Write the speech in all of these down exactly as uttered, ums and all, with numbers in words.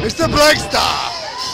Mister Blackstar.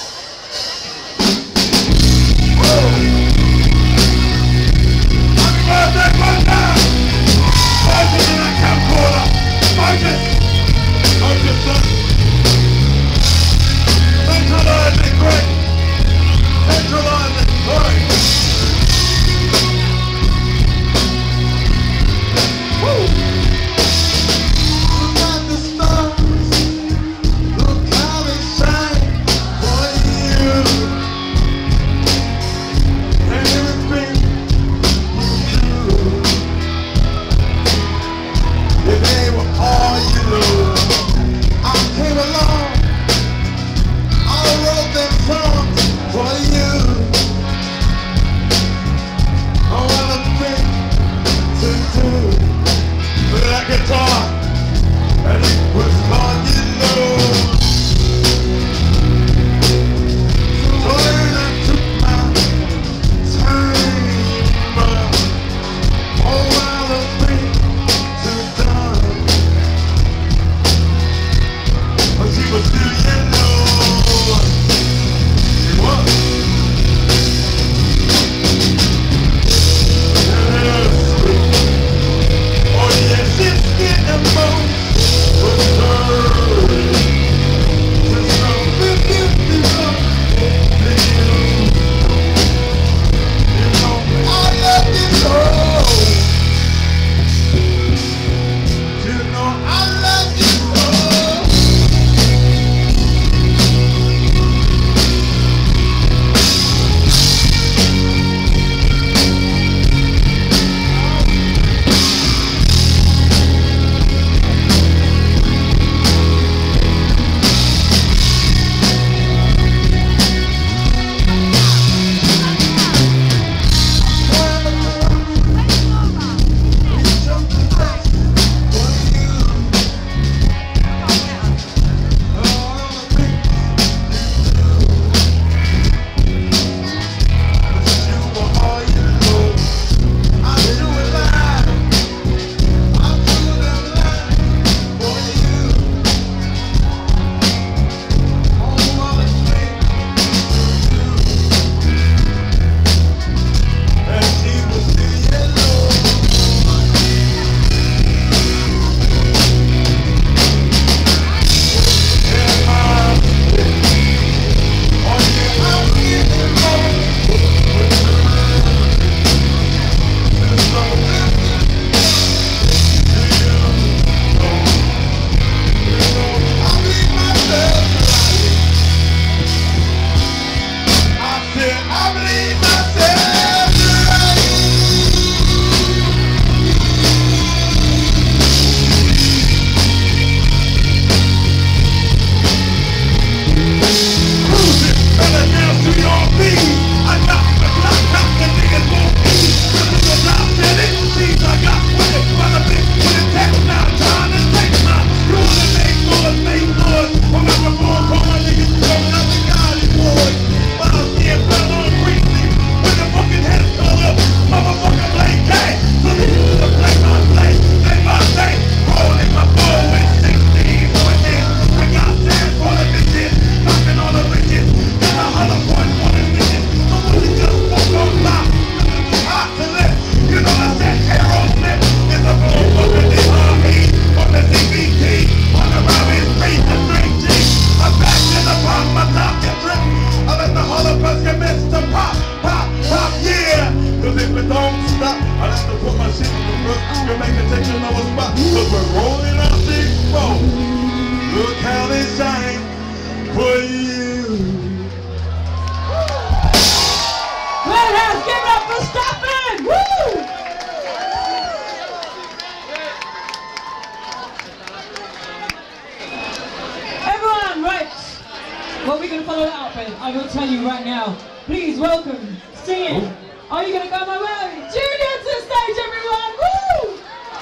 What we're going to follow that up with, I will tell you right now. Please welcome, singing. Are you going to go my way? Julia to the stage, everyone! Woo!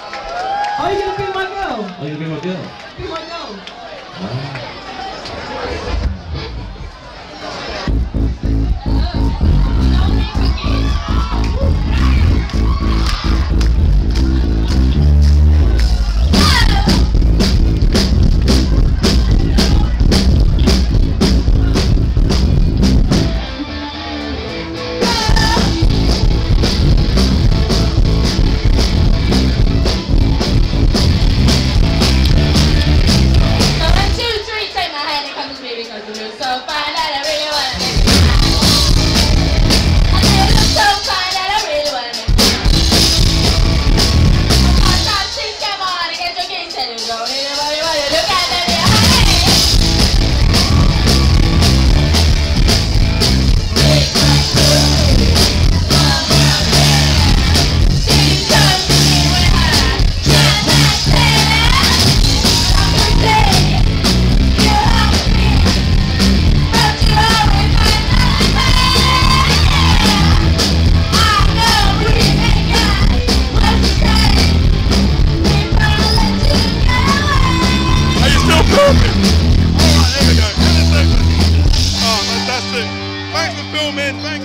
Are you going to be my girl? Are you going to be my girl? Be my girl. Wow. Alright, here we go. In a second. Oh, fantastic. Thanks for filming. Thanks